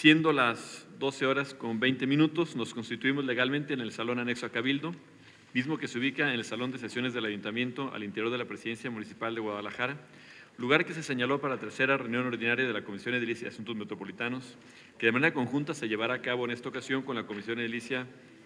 Siendo las 12:20, nos constituimos legalmente en el salón anexo a Cabildo, mismo que se ubica en el salón de sesiones del Ayuntamiento al interior de la Presidencia Municipal de Guadalajara, lugar que se señaló para la tercera reunión ordinaria de la Comisión Edilicia de Asuntos Metropolitanos, que de manera conjunta se llevará a cabo en esta ocasión con la Comisión Edilicia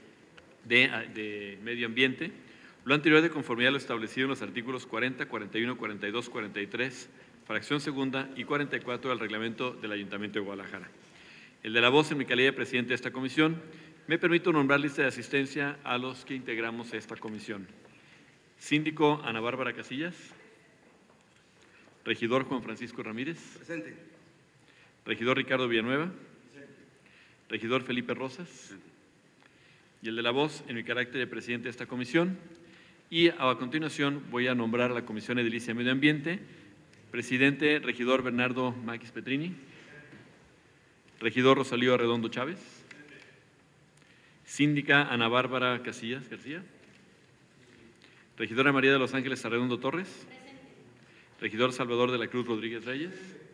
de Medio Ambiente, lo anterior de conformidad a lo establecido en los artículos 40, 41, 42, 43, fracción segunda y 44 del reglamento del Ayuntamiento de Guadalajara. El de la voz en mi calidad de presidente de esta comisión, me permito nombrar lista de asistencia a los que integramos esta comisión. Síndico Ana Bárbara Casillas. Regidor Juan Francisco Ramírez. Presente. Regidor Ricardo Villanueva. Presente. Regidor Felipe Rosas. Presente. Y el de la voz en mi carácter de presidente de esta comisión. Y a continuación voy a nombrar a la Comisión Edilicia de Medio Ambiente. Presidente, regidor Bernardo Maquis Petrini. Regidor Rosalío Arredondo Chávez. Síndica Ana Bárbara Casillas García. Regidora María de los Ángeles Arredondo Torres. Presente. Regidor Salvador de la Cruz Rodríguez Reyes.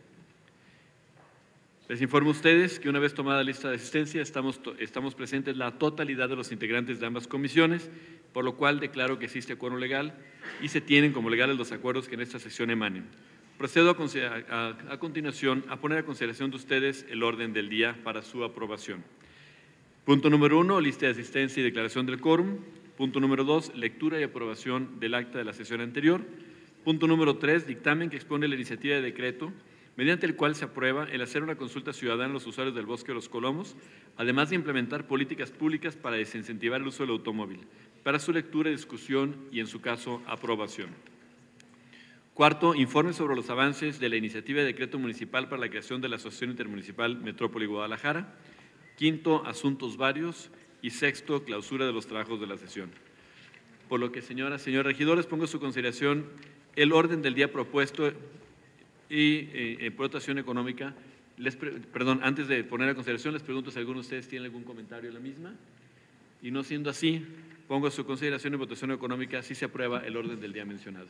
Les informo a ustedes que una vez tomada la lista de asistencia estamos presentes la totalidad de los integrantes de ambas comisiones, por lo cual declaro que existe quórum legal y se tienen como legales los acuerdos que en esta sesión emanen. Procedo a continuación a poner a consideración de ustedes el orden del día para su aprobación. Punto número 1, lista de asistencia y declaración del quórum. Punto número 2, lectura y aprobación del acta de la sesión anterior. Punto número 3, dictamen que expone la iniciativa de decreto mediante el cual se aprueba el hacer una consulta ciudadana a los usuarios del Bosque de los Colomos, además de implementar políticas públicas para desincentivar el uso del automóvil, para su lectura, discusión y, en su caso, aprobación. Cuarto, informe sobre los avances de la iniciativa de decreto municipal para la creación de la Asociación Intermunicipal Metrópoli Guadalajara. Quinto, asuntos varios. Y sexto, clausura de los trabajos de la sesión. Por lo que, señoras y señores regidores, pongo a su consideración el orden del día propuesto y por votación económica. Antes de poner a consideración, les pregunto si alguno de ustedes tiene algún comentario en la misma. Y no siendo así, pongo a su consideración en votación económica si se aprueba el orden del día mencionado.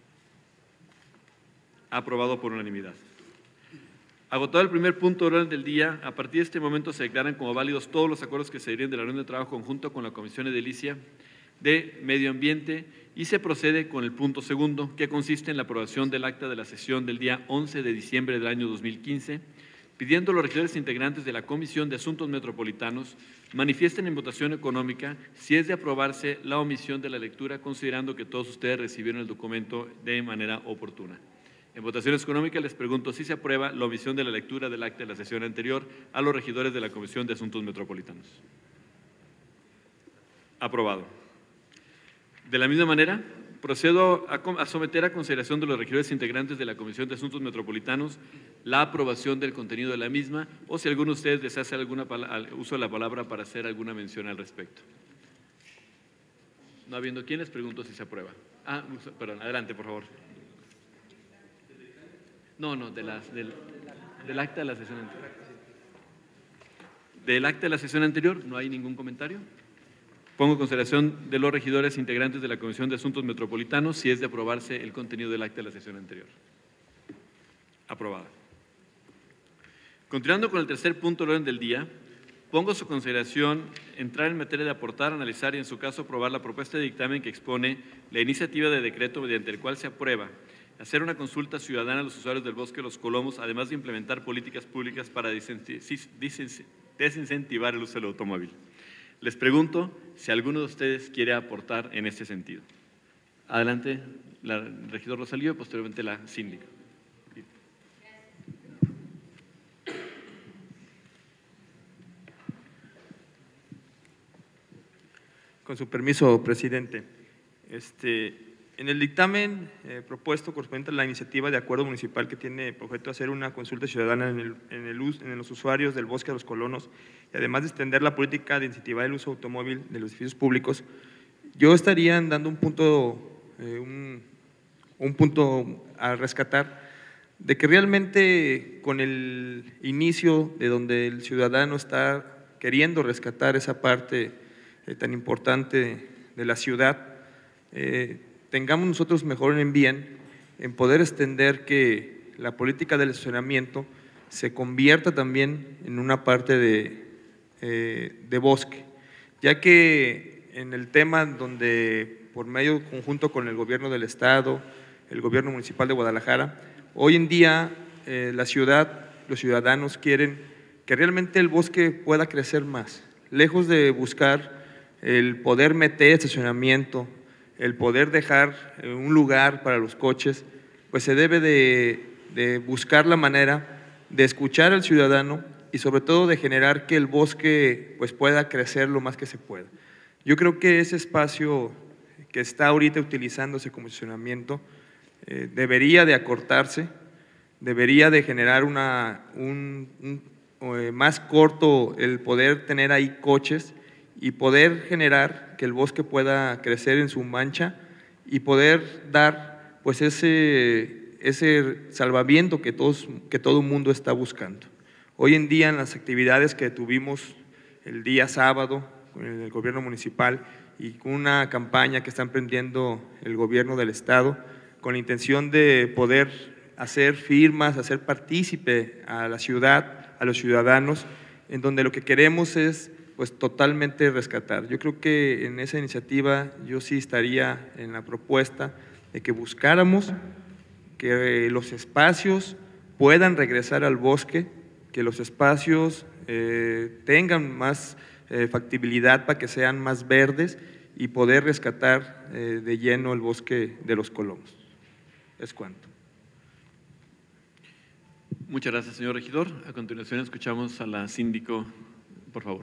Aprobado por unanimidad. Agotado el primer punto del orden del día, a partir de este momento se declaran como válidos todos los acuerdos que se deriven de la reunión de trabajo conjunto con la Comisión Edilicia de Medio Ambiente y se procede con el punto segundo, que consiste en la aprobación del acta de la sesión del día 11 de diciembre del año 2015, pidiendo a los regidores integrantes de la Comisión de Asuntos Metropolitanos manifiesten en votación económica si es de aprobarse la omisión de la lectura, considerando que todos ustedes recibieron el documento de manera oportuna. En votaciones económicas les pregunto si se aprueba la omisión de la lectura del acta de la sesión anterior a los regidores de la Comisión de Asuntos Metropolitanos. Aprobado. De la misma manera, procedo a someter a consideración de los regidores integrantes de la Comisión de Asuntos Metropolitanos la aprobación del contenido de la misma o si alguno de ustedes desea hacer uso de la palabra para hacer alguna mención al respecto. No habiendo quién, les pregunto si se aprueba. Perdón, adelante, por favor. No, del acta de la sesión anterior. Del acta de la sesión anterior no hay ningún comentario. Pongo en consideración de los regidores integrantes de la Comisión de Asuntos Metropolitanos si es de aprobarse el contenido del acta de la sesión anterior. Aprobada. Continuando con el tercer punto del orden del día, pongo a su consideración entrar en materia de aportar, analizar y en su caso aprobar la propuesta de dictamen que expone la iniciativa de decreto mediante el cual se aprueba hacer una consulta ciudadana a los usuarios del Bosque de los Colomos, además de implementar políticas públicas para desincentivar el uso del automóvil. Les pregunto si alguno de ustedes quiere aportar en este sentido. Adelante, la regidora Rosalío y posteriormente la síndica. Con su permiso, presidente. En el dictamen propuesto correspondiente a la iniciativa de acuerdo municipal que tiene por objeto hacer una consulta ciudadana en los usuarios del Bosque de los Colonos y además de extender la política de incentivar el uso automóvil de los edificios públicos, yo estaría dando un punto a rescatar de que realmente con el inicio de donde el ciudadano está queriendo rescatar esa parte tan importante de la ciudad, tengamos nosotros mejor en bien en poder extender que la política del estacionamiento se convierta también en una parte de bosque, ya que en el tema donde por medio conjunto con el gobierno del estado, el gobierno municipal de Guadalajara, hoy en día la ciudad, los ciudadanos quieren que realmente el bosque pueda crecer más, lejos de buscar el poder meter estacionamiento, el poder dejar un lugar para los coches, pues se debe de buscar la manera de escuchar al ciudadano y sobre todo de generar que el bosque pues pueda crecer lo más que se pueda. Yo creo que ese espacio que está ahorita utilizándose como estacionamiento debería de acortarse, debería de generar más corto el poder tener ahí coches y poder generar que el bosque pueda crecer en su mancha y poder dar pues ese salvamiento que todo mundo está buscando. Hoy en día en las actividades que tuvimos el día sábado con el gobierno municipal y con una campaña que está emprendiendo el gobierno del estado con la intención de poder hacer firmas, hacer partícipe a la ciudad, a los ciudadanos, en donde lo que queremos es pues totalmente rescatar. Yo creo que en esa iniciativa yo sí estaría en la propuesta de que buscáramos que los espacios puedan regresar al bosque, que los espacios tengan más factibilidad para que sean más verdes y poder rescatar de lleno el bosque de los Colomos. Es cuanto. Muchas gracias, señor regidor. A continuación escuchamos a la síndico, por favor.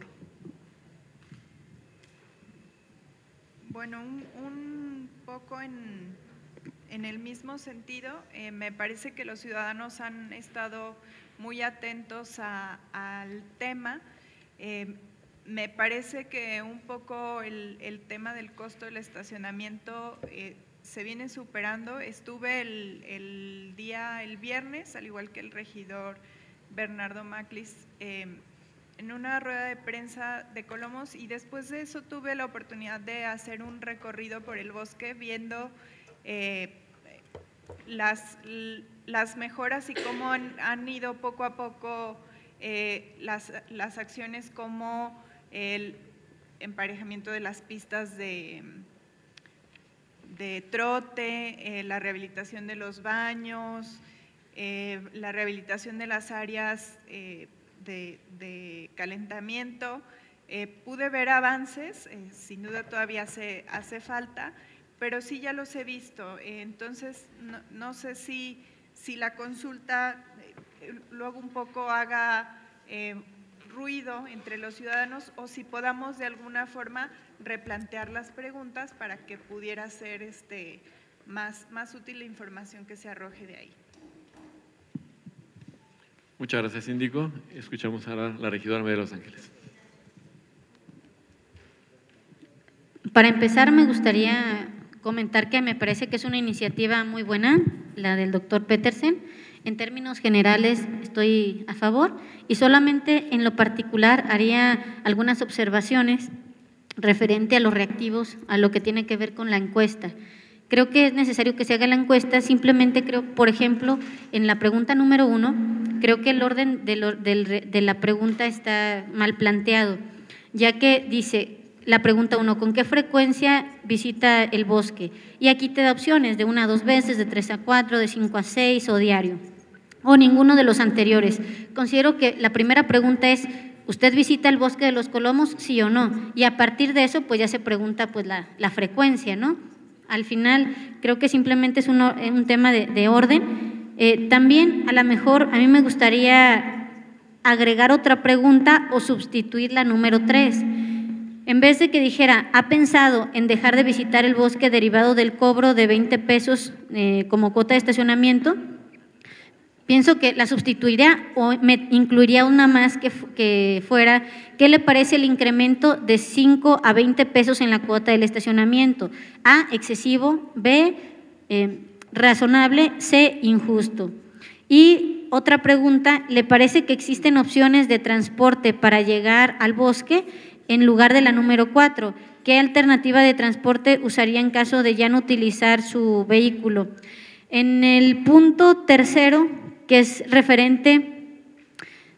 Bueno, un poco en el mismo sentido, me parece que los ciudadanos han estado muy atentos al tema. Me parece que un poco el tema del costo del estacionamiento se viene superando. Estuve el viernes, al igual que el regidor Bernardo Maclis, en una rueda de prensa de Colomos, y después de eso tuve la oportunidad de hacer un recorrido por el bosque viendo las mejoras y cómo han ido poco a poco las acciones, como el emparejamiento de las pistas de trote, la rehabilitación de los baños, la rehabilitación de las áreas de calentamiento. Pude ver avances, sin duda todavía hace falta, pero sí ya los he visto. Entonces no sé si la consulta luego un poco haga ruido entre los ciudadanos, o si podamos de alguna forma replantear las preguntas para que pudiera ser más útil la información que se arroje de ahí. Muchas gracias, síndico. Escuchamos ahora a la regidora María de Los Ángeles. Para empezar, me gustaría comentar que me parece que es una iniciativa muy buena, la del doctor Petersen. En términos generales estoy a favor, y solamente en lo particular haría algunas observaciones referente a los reactivos, a lo que tiene que ver con la encuesta. Creo que es necesario que se haga la encuesta. Simplemente creo, por ejemplo, en la pregunta número 1, creo que el orden de la pregunta está mal planteado, ya que dice la pregunta 1, ¿con qué frecuencia visita el bosque? Y aquí te da opciones de 1 a 2 veces, de 3 a 4, de 5 a 6 o diario, o ninguno de los anteriores. Considero que la primera pregunta es: ¿usted visita el bosque de los Colomos, sí o no? Y a partir de eso, pues ya se pregunta pues la frecuencia, ¿no? Al final, creo que simplemente es un tema de orden. También, a lo mejor, a mí me gustaría agregar otra pregunta o sustituir la número 3. En vez de que dijera, ¿ha pensado en dejar de visitar el bosque derivado del cobro de 20 pesos como cuota de estacionamiento? Pienso que la sustituiría, o me incluiría una más que fuera: ¿qué le parece el incremento de 5 a 20 pesos en la cuota del estacionamiento? A, excesivo; B, razonable; C, injusto. Y otra pregunta: ¿le parece que existen opciones de transporte para llegar al bosque en lugar de la número 4? ¿Qué alternativa de transporte usaría en caso de ya no utilizar su vehículo? En el punto 3, que es referente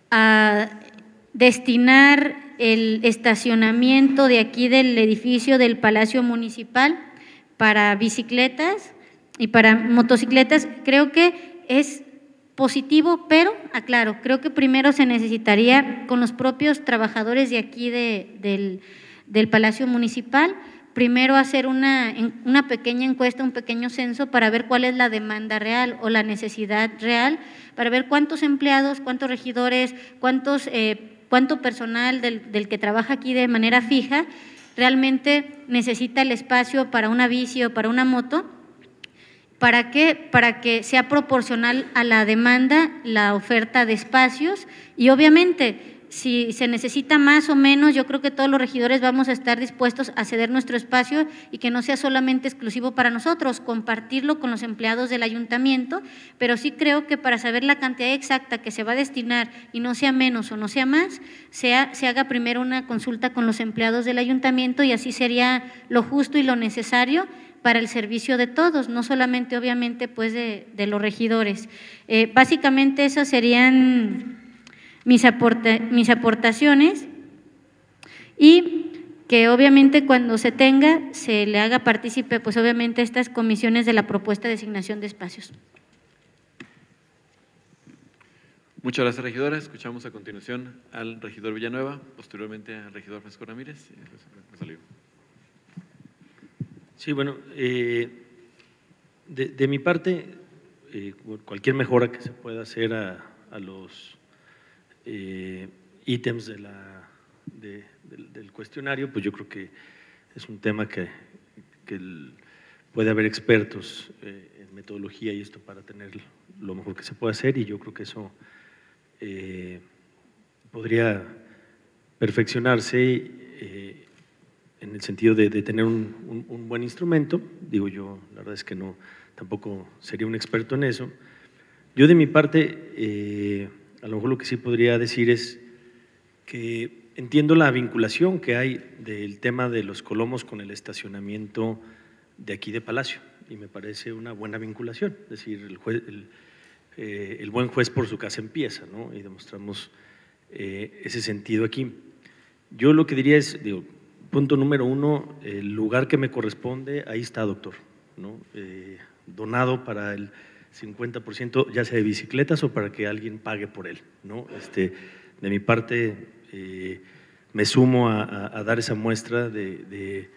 a destinar el estacionamiento de aquí del edificio del Palacio Municipal para bicicletas y para motocicletas. Creo que es positivo, pero aclaro, creo que primero se necesitaría con los propios trabajadores de aquí del Palacio Municipal, primero hacer una pequeña encuesta, un pequeño censo para ver cuál es la demanda real o la necesidad real, para ver cuántos empleados, cuántos regidores, cuánto personal del que trabaja aquí de manera fija realmente necesita el espacio para una bici o para una moto. ¿Para qué? Para que sea proporcional a la demanda la oferta de espacios y obviamente si se necesita más o menos, yo creo que todos los regidores vamos a estar dispuestos a ceder nuestro espacio y que no sea solamente exclusivo para nosotros, compartirlo con los empleados del ayuntamiento, pero sí creo que para saber la cantidad exacta que se va a destinar y no sea menos o no sea más, se haga primero una consulta con los empleados del ayuntamiento y así sería lo justo y lo necesario para el servicio de todos, no solamente obviamente pues de los regidores. Básicamente esas serían mis aportaciones y que obviamente cuando se tenga se le haga partícipe pues obviamente estas comisiones de la propuesta de designación de espacios. Muchas gracias, regidora. Escuchamos a continuación al regidor Villanueva, posteriormente al regidor Francisco Ramírez. Sí, bueno, de mi parte, cualquier mejora que se pueda hacer a los ítems del cuestionario, pues yo creo que es un tema que puede haber expertos en metodología y esto para tener lo mejor que se pueda hacer y yo creo que eso podría perfeccionarse en el sentido de tener un buen instrumento. Digo yo, la verdad es que no, tampoco sería un experto en eso. Yo de mi parte, a lo mejor lo que sí podría decir es que entiendo la vinculación que hay del tema de los colomos con el estacionamiento de aquí de Palacio y me parece una buena vinculación, es decir, el buen juez por su casa empieza, ¿no? Y demostramos ese sentido aquí. Yo lo que diría es, digo, punto número uno, el lugar que me corresponde, ahí está, doctor, ¿no? Donado para el 50%, ya sea de bicicletas o para que alguien pague por él, ¿no? De mi parte, me sumo a dar esa muestra de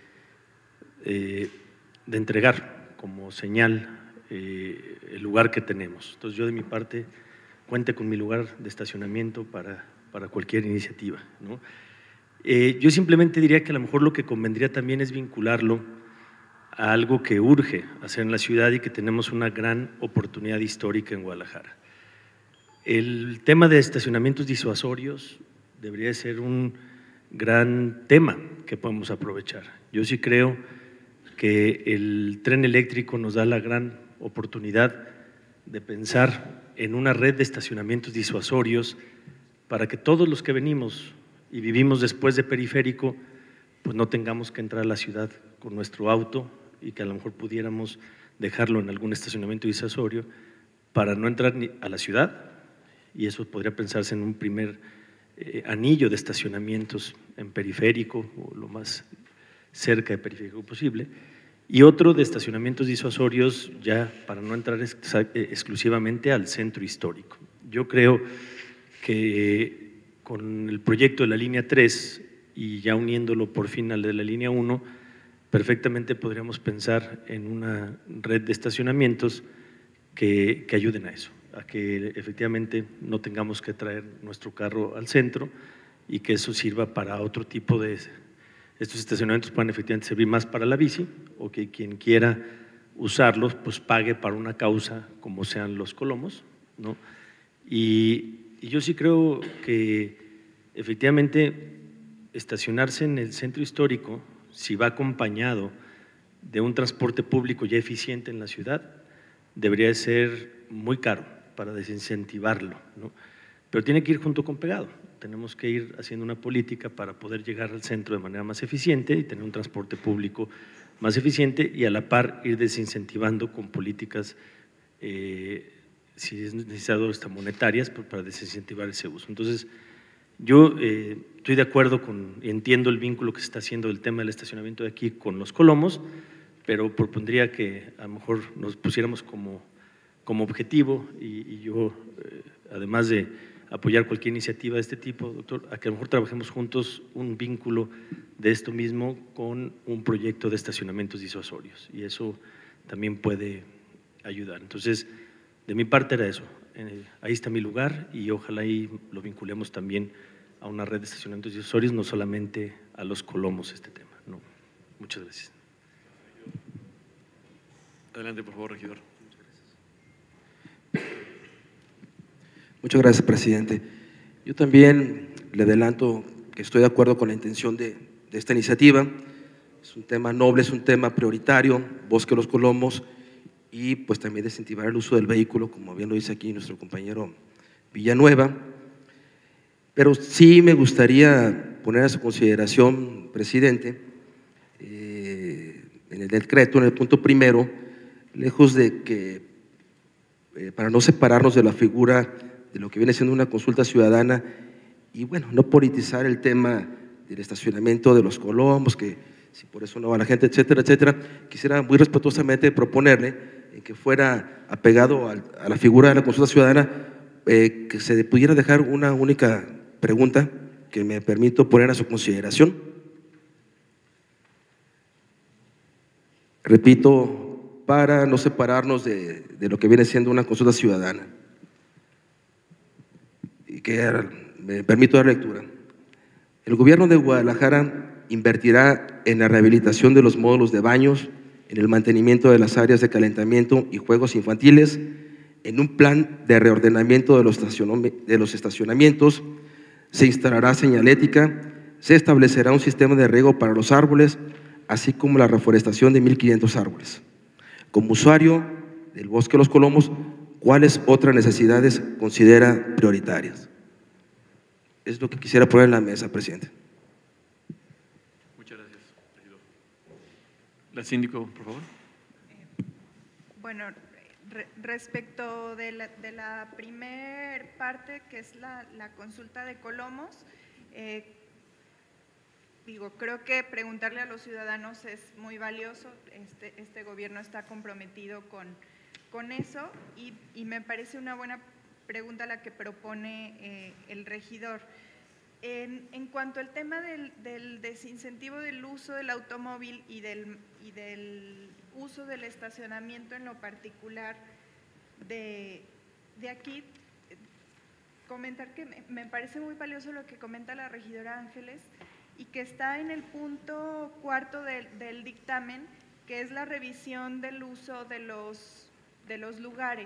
entregar como señal el lugar que tenemos. Entonces, yo de mi parte, cuente con mi lugar de estacionamiento para cualquier iniciativa, ¿no? Yo simplemente diría que a lo mejor lo que convendría también es vincularlo a algo que urge hacer en la ciudad y que tenemos una gran oportunidad histórica en Guadalajara. El tema de estacionamientos disuasorios debería ser un gran tema que podemos aprovechar. Yo sí creo que el tren eléctrico nos da la gran oportunidad de pensar en una red de estacionamientos disuasorios para que todos los que venimos y vivimos después de Periférico, pues no tengamos que entrar a la ciudad con nuestro auto y que a lo mejor pudiéramos dejarlo en algún estacionamiento disuasorio para no entrar ni a la ciudad, y eso podría pensarse en un primer anillo de estacionamientos en Periférico o lo más cerca de Periférico posible, y otro de estacionamientos disuasorios ya para no entrar exclusivamente al centro histórico. Yo creo que con el proyecto de la línea 3 y ya uniéndolo por fin al de la línea 1, perfectamente podríamos pensar en una red de estacionamientos que ayuden a eso, a que efectivamente no tengamos que traer nuestro carro al centro y que eso sirva para otro tipo de… Estos estacionamientos puedan efectivamente servir más para la bici o que quien quiera usarlos pues pague para una causa como sean los colomos, ¿no? Y yo sí creo que efectivamente estacionarse en el centro histórico, si va acompañado de un transporte público ya eficiente en la ciudad, debería ser muy caro para desincentivarlo, ¿no? Pero tiene que ir junto con pegado. Tenemos que ir haciendo una política para poder llegar al centro de manera más eficiente y tener un transporte público más eficiente y a la par ir desincentivando con políticas si es necesario monetarias para desincentivar ese uso. Entonces, yo estoy de acuerdo y entiendo el vínculo que se está haciendo del tema del estacionamiento de aquí con los colomos, pero propondría que a lo mejor nos pusiéramos como objetivo y yo, además de apoyar cualquier iniciativa de este tipo, doctor, a que a lo mejor trabajemos juntos un vínculo de esto mismo con un proyecto de estacionamientos disuasorios, y eso también puede ayudar. Entonces, de mi parte era eso. Ahí está mi lugar y ojalá ahí lo vinculemos también a una red de estacionamientos disuasorios, no solamente a los colomos este tema. No. Muchas gracias. Adelante, por favor, regidor. Muchas gracias, presidente. Yo también le adelanto que estoy de acuerdo con la intención de esta iniciativa. Es un tema noble, es un tema prioritario, Bosque Los Colomos, y pues también desincentivar el uso del vehículo, como bien lo dice aquí nuestro compañero Villanueva. Pero sí me gustaría poner a su consideración, presidente, en el decreto, en el punto primero, lejos de que, para no separarnos de la figura de lo que viene siendo una consulta ciudadana y bueno, no politizar el tema del estacionamiento de los colomos, que si por eso no va la gente, etcétera, etcétera, quisiera muy respetuosamente proponerle que fuera apegado a la figura de la consulta ciudadana, que se pudiera dejar una única pregunta que me permito poner a su consideración. Repito, para no separarnos de lo que viene siendo una consulta ciudadana. Y que me permito dar lectura. El gobierno de Guadalajara invertirá en la rehabilitación de los módulos de baños, en el mantenimiento de las áreas de calentamiento y juegos infantiles, en un plan de reordenamiento de los estacionamientos, se instalará señalética, se establecerá un sistema de riego para los árboles, así como la reforestación de 1,500 árboles. Como usuario del Bosque Los Colomos, ¿cuáles otras necesidades considera prioritarias? Es lo que quisiera poner en la mesa, presidente. Muchas gracias, regidor. La síndico, por favor. Bueno, respecto de la primer parte, que es la consulta de colomos, creo que preguntarle a los ciudadanos es muy valioso. Este gobierno está comprometido con eso y me parece una buena pregunta la que propone el regidor. En cuanto al tema del desincentivo del uso del automóvil y del uso del estacionamiento en lo particular de aquí, comentar que me parece muy valioso lo que comenta la regidora Ángeles y que está en el punto 4 del dictamen, que es la revisión del uso de los lugares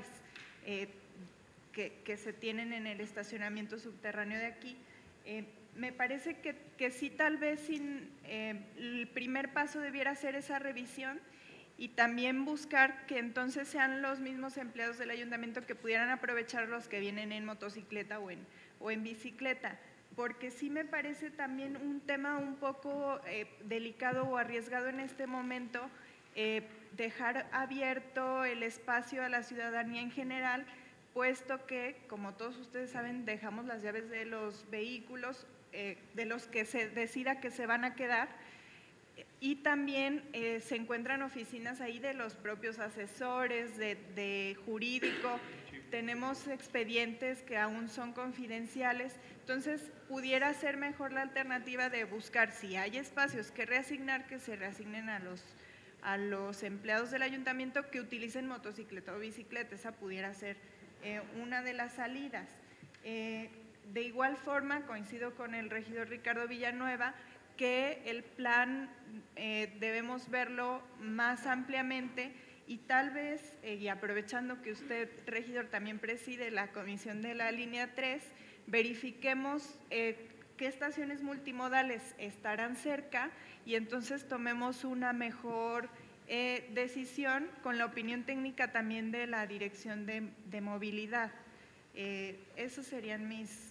que se tienen en el estacionamiento subterráneo de aquí. Me parece que sí, tal vez el primer paso debiera ser esa revisión y también buscar que entonces sean los mismos empleados del ayuntamiento que pudieran aprovechar los que vienen en motocicleta o en bicicleta, porque sí me parece también un tema un poco delicado o arriesgado en este momento, dejar abierto el espacio a la ciudadanía en general, puesto que, como todos ustedes saben, dejamos las llaves de los vehículos, de los que se decida que se van a quedar, y también se encuentran oficinas ahí de los propios asesores, de jurídico, tenemos expedientes que aún son confidenciales, entonces pudiera ser mejor la alternativa de buscar, si hay espacios que reasignar, que se reasignen a los empleados del ayuntamiento que utilicen motocicleta o bicicleta. Esa pudiera ser una de las salidas. De igual forma, coincido con el regidor Ricardo Villanueva, que el plan debemos verlo más ampliamente y tal vez, y aprovechando que usted, regidor, también preside la comisión de la línea 3, verifiquemos qué estaciones multimodales estarán cerca y entonces tomemos una mejor decisión con la opinión técnica también de la Dirección de Movilidad. Esos serían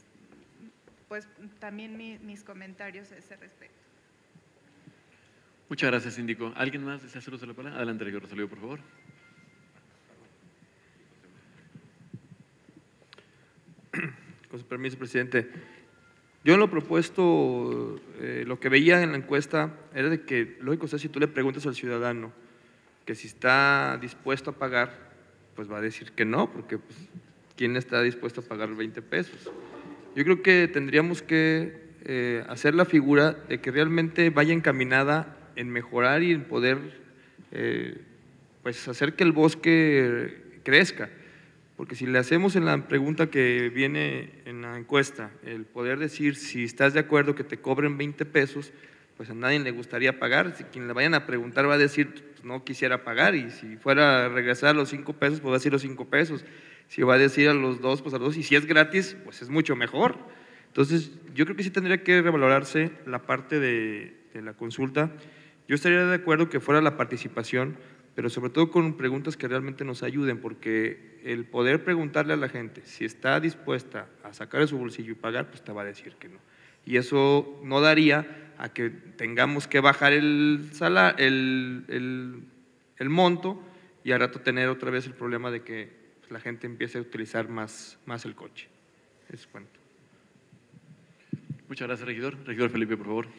también mis comentarios a ese respecto. Muchas gracias, síndico. ¿Alguien más desea hacer uso de la palabra? Adelante, regidor Rosalío, por favor. con su permiso, presidente. Yo en lo propuesto, lo que veía en la encuesta era de que, lógico, o sea, si tú le preguntas al ciudadano que si está dispuesto a pagar, pues va a decir que no, porque pues, ¿quién está dispuesto a pagar 20 pesos? Yo creo que tendríamos que hacer la figura de que realmente vaya encaminada en mejorar y en poder pues hacer que el bosque crezca. Porque si le hacemos en la pregunta que viene en la encuesta, el poder decir si estás de acuerdo que te cobren 20 pesos, pues a nadie le gustaría pagar. Si quien le vayan a preguntar va a decir, pues no quisiera pagar, y si fuera a regresar a los 5 pesos, pues va a decir los 5 pesos. Si va a decir a los 2, pues a los 2, y si es gratis, pues es mucho mejor. Entonces, yo creo que sí tendría que revalorarse la parte de la consulta. Yo estaría de acuerdo que fuera la participación, pero sobre todo con preguntas que realmente nos ayuden, porque el poder preguntarle a la gente si está dispuesta a sacar de su bolsillo y pagar, pues te va a decir que no. Y eso no daría a que tengamos que bajar el monto y al rato tener otra vez el problema de que pues, la gente empiece a utilizar más el coche. Eso es cuento. Muchas gracias, regidor. Regidor Felipe, por favor.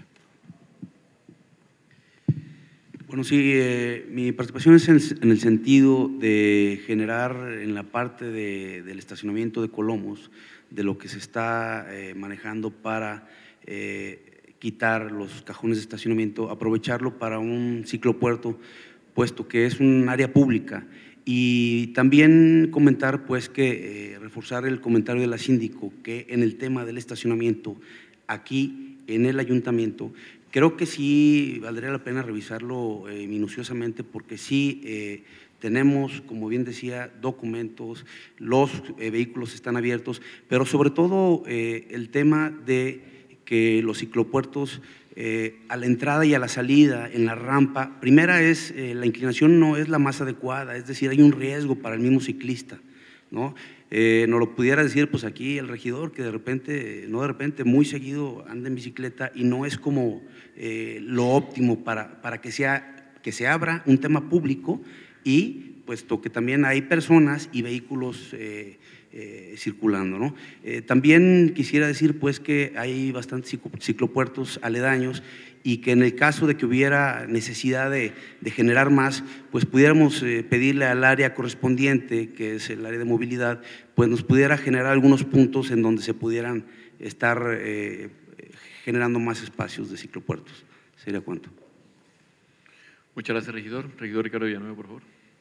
Bueno, sí, mi participación es en el sentido de generar en la parte del estacionamiento de Colomos, de lo que se está manejando para quitar los cajones de estacionamiento, aprovecharlo para un ciclopuerto, puesto que es un área pública. Y también comentar pues que reforzar el comentario de la síndico, que en el tema del estacionamiento aquí en el ayuntamiento, creo que sí valdría la pena revisarlo minuciosamente, porque sí tenemos, como bien decía, documentos, los vehículos están abiertos, pero sobre todo el tema de que los ciclopuertos a la entrada y a la salida, en la rampa, primera es la inclinación no es la más adecuada, es decir, hay un riesgo para el mismo ciclista, ¿no? Nos lo pudiera decir pues aquí el regidor, que de repente, no de repente, muy seguido anda en bicicleta y no es como lo óptimo para que se abra un tema público, y puesto que también hay personas y vehículos circulando, ¿no? También quisiera decir pues que hay bastantes ciclopuertos aledaños, y que en el caso de que hubiera necesidad de generar más, pues pudiéramos pedirle al área correspondiente, que es el área de movilidad, pues nos pudiera generar algunos puntos en donde se pudieran estar generando más espacios de ciclopuertos. ¿Sería cuánto? Muchas gracias, regidor. Regidor Ricardo Villanueva, por favor.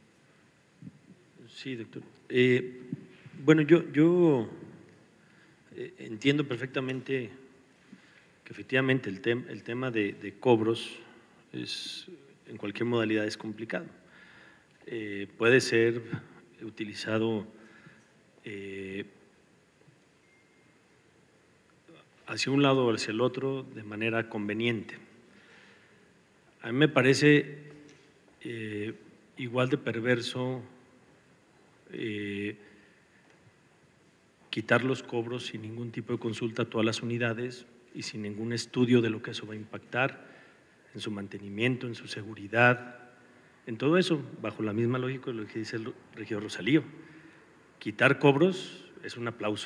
Sí, doctor. Bueno, yo entiendo perfectamente que efectivamente el tema de cobros en cualquier modalidad es complicado. Puede ser utilizado hacia un lado o hacia el otro de manera conveniente. A mí me parece igual de perverso quitar los cobros sin ningún tipo de consulta a todas las unidades y sin ningún estudio de lo que eso va a impactar en su mantenimiento, en su seguridad, en todo eso, bajo la misma lógica de lo que dice el regidor Rosalío. Quitar cobros es un aplauso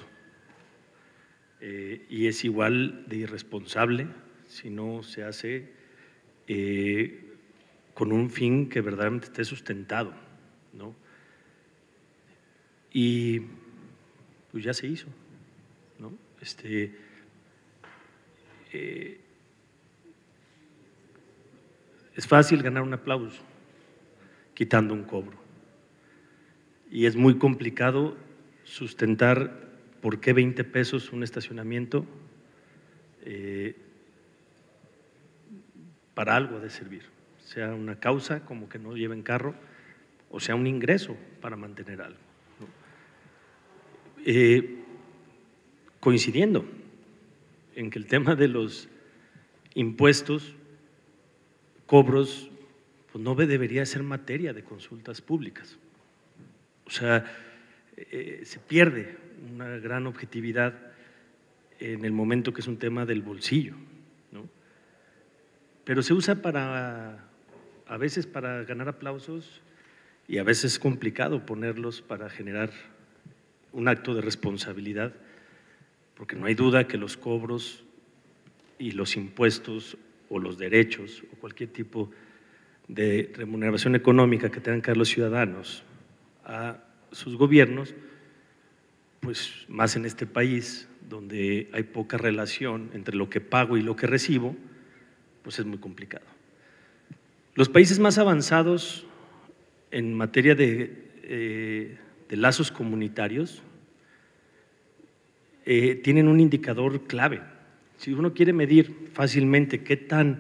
y es igual de irresponsable si no se hace con un fin que verdaderamente esté sustentado, ¿no? Y pues ya se hizo, ¿no? Es fácil ganar un aplauso quitando un cobro, y es muy complicado sustentar por qué 20 pesos un estacionamiento para algo de servir, sea una causa como que no lleven carro o sea un ingreso para mantener algo, ¿no? Coincidiendo en que el tema de los impuestos, cobros, pues no debería ser materia de consultas públicas. O sea, se pierde una gran objetividad en el momento que es un tema del bolsillo, ¿no? Pero se usa a veces para ganar aplausos, y a veces es complicado ponerlos para generar un acto de responsabilidad porque no hay duda que los cobros y los impuestos o los derechos o cualquier tipo de remuneración económica que tengan que dar los ciudadanos a sus gobiernos, pues más en este país donde hay poca relación entre lo que pago y lo que recibo, pues es muy complicado. Los países más avanzados en materia de lazos comunitarios tienen un indicador clave. Si uno quiere medir fácilmente qué tan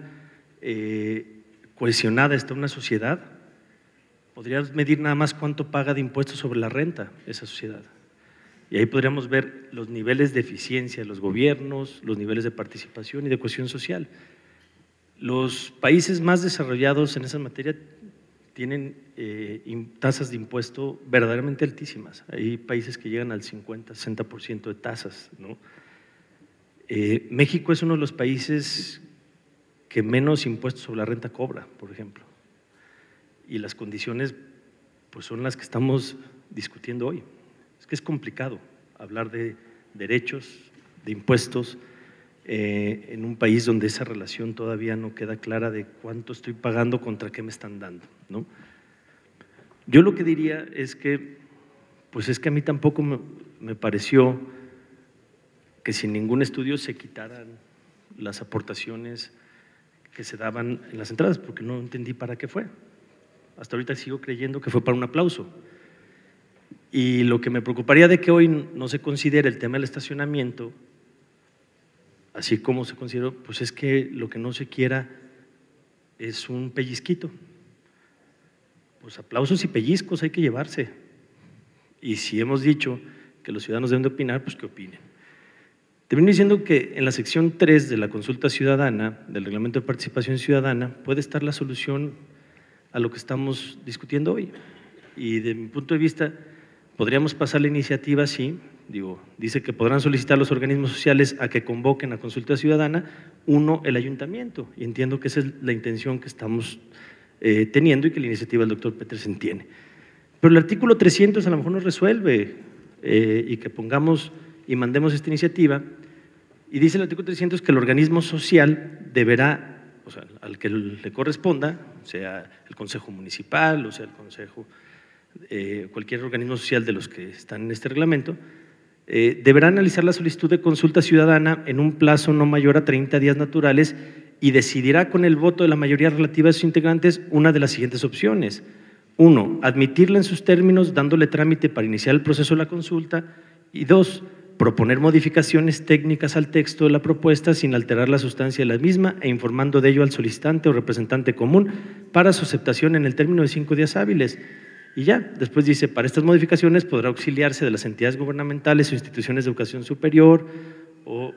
cohesionada está una sociedad, podrías medir nada más cuánto paga de impuestos sobre la renta esa sociedad. Y ahí podríamos ver los niveles de eficiencia de los gobiernos, los niveles de participación y de cohesión social. Los países más desarrollados en esa materia tienen tasas de impuesto verdaderamente altísimas. Hay países que llegan al 50-60% de tasas, ¿no? México es uno de los países que menos impuestos sobre la renta cobra, por ejemplo. Y las condiciones pues, son las que estamos discutiendo hoy. Es que es complicado hablar de derechos, de impuestos, en un país donde esa relación todavía no queda clara de cuánto estoy pagando contra qué me están dando, ¿no? Yo lo que diría es que, pues es que a mí tampoco me pareció que sin ningún estudio se quitaran las aportaciones que se daban en las entradas, porque no entendí para qué fue. Hasta ahorita sigo creyendo que fue para un aplauso. Y lo que me preocuparía de que hoy no se considere el tema del estacionamiento, así como se consideró, pues es que lo que no se quiera es un pellizquito. Pues aplausos y pellizcos hay que llevarse. Y si hemos dicho que los ciudadanos deben de opinar, pues que opinen. Termino diciendo que en la sección 3 de la consulta ciudadana, del reglamento de participación ciudadana, puede estar la solución a lo que estamos discutiendo hoy. Y de mi punto de vista, podríamos pasar la iniciativa así, dice que podrán solicitar los organismos sociales a que convoquen a consulta ciudadana, uno, el ayuntamiento, y entiendo que esa es la intención que estamos teniendo y que la iniciativa del doctor Petersen tiene. Pero el artículo 300 a lo mejor nos resuelve y que pongamos y mandemos esta iniciativa, y dice el artículo 300 que el organismo social deberá, o sea, al que le corresponda, sea el consejo municipal o sea el consejo, cualquier organismo social de los que están en este reglamento, deberá analizar la solicitud de consulta ciudadana en un plazo no mayor a 30 días naturales y decidirá con el voto de la mayoría relativa de sus integrantes una de las siguientes opciones. 1. Admitirla en sus términos dándole trámite para iniciar el proceso de la consulta, y 2. Proponer modificaciones técnicas al texto de la propuesta sin alterar la sustancia de la misma e informando de ello al solicitante o representante común para su aceptación en el término de 5 días hábiles. Y ya, después dice, para estas modificaciones podrá auxiliarse de las entidades gubernamentales o instituciones de educación superior o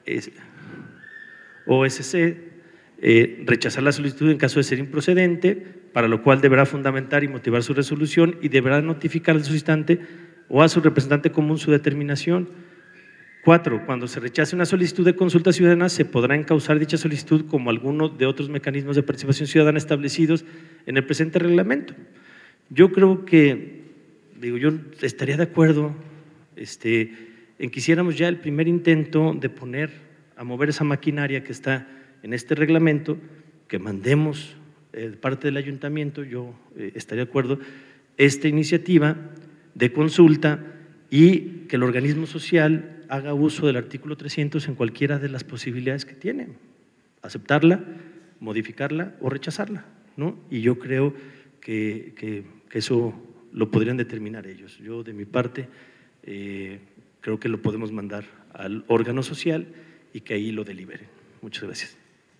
OSC, rechazar la solicitud en caso de ser improcedente, para lo cual deberá fundamentar y motivar su resolución y deberá notificar al solicitante o a su representante común su determinación. 4. Cuando se rechace una solicitud de consulta ciudadana, se podrá encauzar dicha solicitud como alguno de otros mecanismos de participación ciudadana establecidos en el presente reglamento. Yo creo que, yo estaría de acuerdo en que hiciéramos ya el primer intento de poner a mover esa maquinaria que está en este reglamento, que mandemos parte del ayuntamiento, yo estaría de acuerdo, esta iniciativa de consulta y que el organismo social haga uso del artículo 300 en cualquiera de las posibilidades que tiene, aceptarla, modificarla o rechazarla, ¿no? Y yo creo que eso lo podrían determinar ellos. Yo, de mi parte, creo que lo podemos mandar al órgano social y que ahí lo deliberen. Muchas gracias.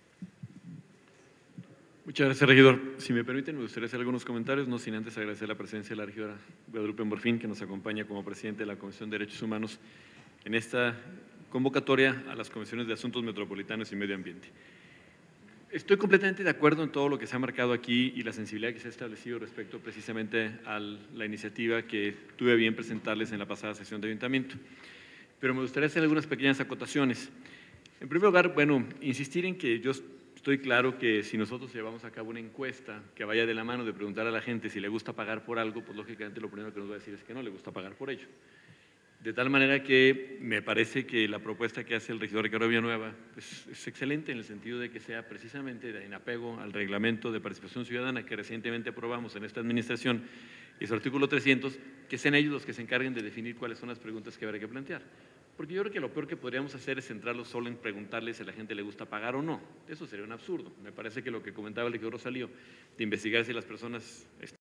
Muchas gracias, regidor. Si me permiten, me gustaría hacer algunos comentarios, no sin antes agradecer la presencia de la regidora Guadalupe Morfín, que nos acompaña como presidente de la Comisión de Derechos Humanos en esta convocatoria a las comisiones de Asuntos Metropolitanos y Medio Ambiente. Estoy completamente de acuerdo en todo lo que se ha marcado aquí y la sensibilidad que se ha establecido respecto precisamente a la iniciativa que tuve bien presentarles en la pasada sesión de ayuntamiento. Pero me gustaría hacer algunas pequeñas acotaciones. En primer lugar, insistir en que yo estoy claro que si nosotros llevamos a cabo una encuesta que vaya de la mano de preguntar a la gente si le gusta pagar por algo, pues lógicamente lo primero que nos va a decir es que no le gusta pagar por ello. De tal manera que me parece que la propuesta que hace el regidor Ricardo Villanueva es excelente en el sentido de que sea precisamente en apego al reglamento de participación ciudadana que recientemente aprobamos en esta administración y su artículo 300, que sean ellos los que se encarguen de definir cuáles son las preguntas que habrá que plantear. Porque yo creo que lo peor que podríamos hacer es centrarlo solo en preguntarle si a la gente le gusta pagar o no. Eso sería un absurdo. Me parece que lo que comentaba el regidor Rosalío, de investigar si las personas